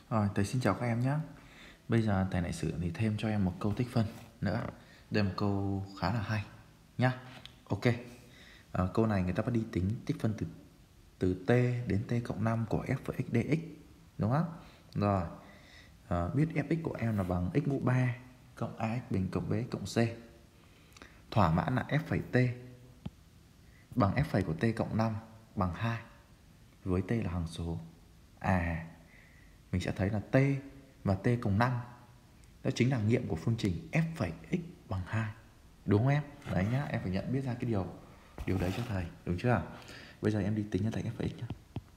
Rồi, thầy xin chào các em nhé. Bây giờ thầy lại sửa thì thêm cho em một câu tích phân nữa. Đây là một câu khá là hay nhá. Ok. Câu này người ta bắt đi tính tích phân từ t đến t cộng 5 của f của x dx, đúng không? Rồi, biết fx của em là bằng x mũ 3 cộng ax bình cộng bx cộng c. Thỏa mãn là f phẩy t bằng f phẩy của t cộng 5 bằng 2 với t là hằng số. Mình sẽ thấy là t và t cộng 5 đó chính là nghiệm của phương trình f phẩy x bằng 2. Đúng không em? Đấy nhá, em phải nhận biết ra cái điều đấy cho thầy, đúng chưa? Bây giờ em đi tính cho thầy f phẩy x nhá.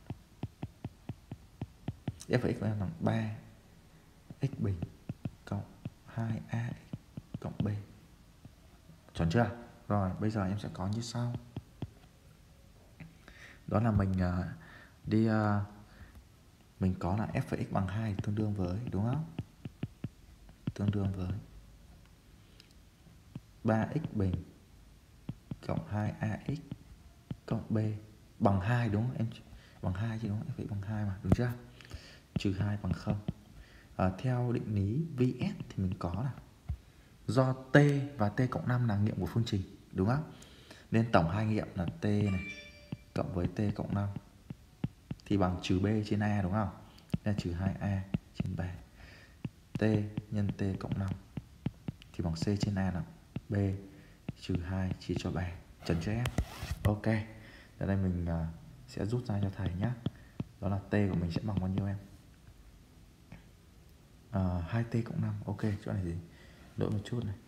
F phẩy x của em là 3 x bình cộng 2ax cộng b. Chuẩn chưa? Rồi, bây giờ em sẽ có như sau. Đó là mình mình có là f phẩy x bằng 2 tương đương với, đúng không? Tương đương với 3x bình cộng 2ax cộng b bằng 2, đúng không? Em bằng 2 chứ, đúng không? F phẩy x bằng 2 mà, đúng chưa? Trừ 2 bằng 0. Theo định lý Vs thì mình có là do t và t cộng 5 là nghiệm của phương trình, đúng không? Nên tổng hai nghiệm là t này cộng với t cộng 5 thì bằng trừ b trên a, đúng không? Nên trừ 2a trên 3. T nhân t cộng 5 thì bằng c trên a là b trừ 2 chia cho 3. Chuẩn chưa em? Ok. Ở đây mình sẽ rút ra cho thầy nhé. Đó là t của mình sẽ bằng bao nhiêu em? 2t cộng 5. Ok, chỗ này thì đổi một chút này.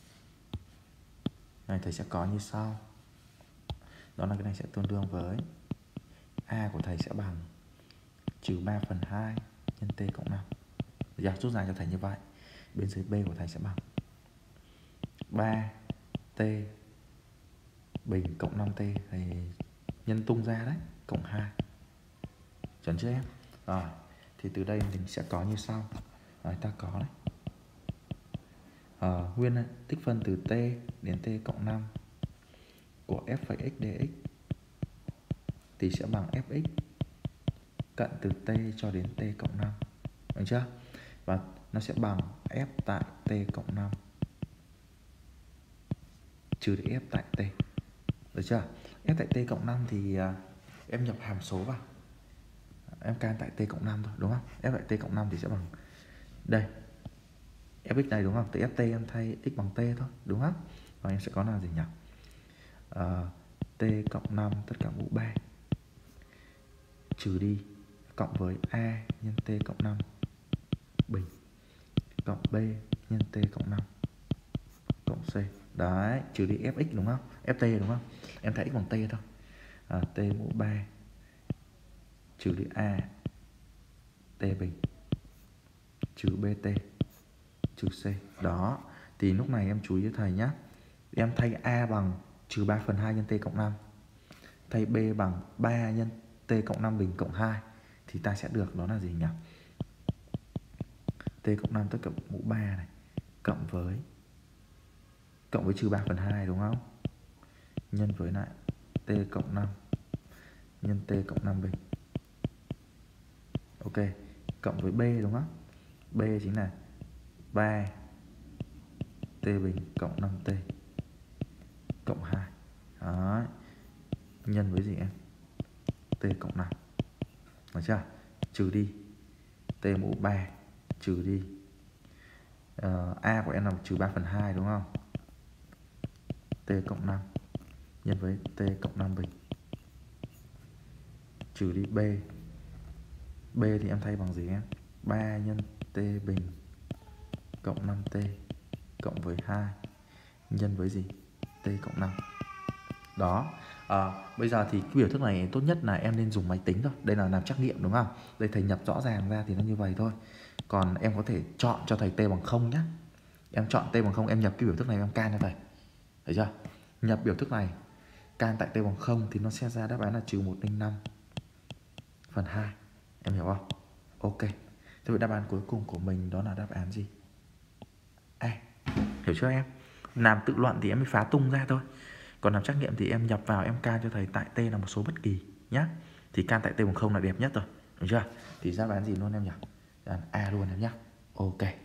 Này thầy sẽ có như sau. Đó là cái này sẽ tương đương với a của thầy sẽ bằng trừ 3 phần 2 nhân t cộng 5. Giờ rút ra cho thầy như vậy. Bên dưới b của thầy sẽ bằng 3t bình cộng 5t thầy nhân tung ra đấy, cộng 2. Chuẩn chưa em? Rồi, thì từ đây mình sẽ có như sau. Rồi, ta có đấy. Nguyên tích phân từ t đến t cộng 5 của f phẩy x dx thì sẽ bằng fx cận từ t cho đến t cộng 5. Được chưa? Và nó sẽ bằng f tại t cộng 5 trừ đi f tại t. Được chưa? F tại t cộng 5 thì em nhập hàm số vào. Em can tại t cộng 5 thôi, đúng không? F tại t cộng 5 thì sẽ bằng đây. Fx này, đúng không? Từ ft em thay x bằng t thôi, đúng không? Và em sẽ có là gì nhỉ? T cộng 5 tất cả mũ 3 trừ đi cộng với a nhân t cộng 5 bình cộng b nhân t cộng 5 cộng c. Đấy, trừ đi fx, đúng không? Ft, đúng không? Em thay x bằng t thôi. T mũ 3 trừ đi a t bình trừ bt trừ c. Đó, thì lúc này em chú ý cho thầy nhé. Em thay a bằng trừ 3 phần 2 nhân t cộng 5, thay b bằng 3 nhân t cộng 5 bình cộng 2 thì ta sẽ được đó là gì nhỉ? T cộng 5 tất cả mũ 3 này cộng với trừ 3 phần 2, đúng không? Nhân với lại t cộng 5 nhân t cộng 5 bình. Ok, cộng với b, đúng không? B chính là 3 t bình cộng 5t cộng 2. Đó. Nhân với gì em? T cộng 5. Được chưa? Trừ đi t mũ 3 trừ đi a của em là trừ 3 phần 2, đúng không? T cộng 5 nhân với t cộng 5 bình trừ đi b. B thì em thay bằng gì em? 3 nhân t bình cộng 5t cộng với 2 nhân với gì? T cộng 5. Đó. Bây giờ thì cái biểu thức này tốt nhất là em nên dùng máy tính thôi. Đây là làm trắc nghiệm, đúng không? Đây thầy nhập rõ ràng ra thì nó như vậy thôi. Còn em có thể chọn cho thầy t bằng 0 nhé. Em chọn t bằng 0, em nhập cái biểu thức này em can cho thầy. Thấy chưa? Nhập biểu thức này can tại t bằng 0 thì nó sẽ ra đáp án là trừ 105 phần 2. Em hiểu không? Ok. Thế vậy đáp án cuối cùng của mình đó là đáp án gì? A. Hiểu chưa em? Làm tự luận thì em mới phá tung ra thôi. Còn làm trắc nghiệm thì em nhập vào, em can cho thầy tại t là một số bất kỳ nhá. Thì can tại t bằng 0 là đẹp nhất rồi. Được chưa? Thì đáp án gì luôn em nhỉ? Đáp án A luôn em nhé. Ok.